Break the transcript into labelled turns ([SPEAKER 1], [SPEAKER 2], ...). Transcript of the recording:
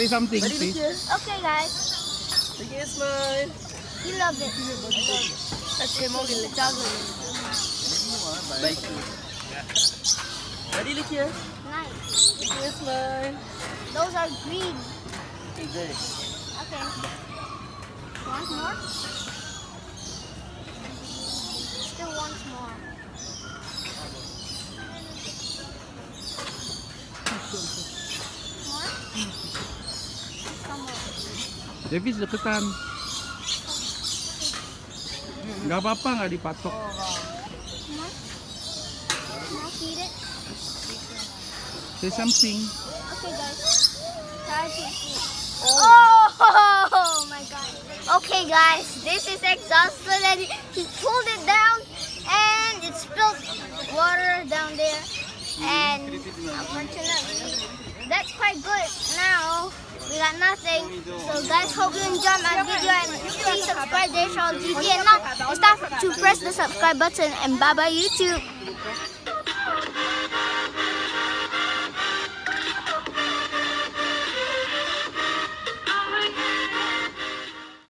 [SPEAKER 1] Say something,
[SPEAKER 2] Ready,
[SPEAKER 1] please.
[SPEAKER 3] Okay, guys.
[SPEAKER 2] Sige, smile.
[SPEAKER 3] You love it.
[SPEAKER 2] Okay, mo gila chago. Bye. Ready, look here.
[SPEAKER 3] Nice.
[SPEAKER 2] Sige, smile.
[SPEAKER 3] Those are green.
[SPEAKER 2] Okay.
[SPEAKER 3] Okay. Want more? Still wants more. More? Some more.
[SPEAKER 1] Davis, deketan. Gak apa-apa nggak dipatok.
[SPEAKER 3] More? More, feed it.
[SPEAKER 1] Say something.
[SPEAKER 3] Okay, guys. Try to eat. Oh my god. Okay, guys. This is exhausted and he pulled it down and it spilled water down there. And unfortunately, that's quite good. Now, we got nothing. So guys, hope you enjoyed my video and please subscribe to Dayshaw GG. And now, it's time to press the subscribe button and bye-bye YouTube.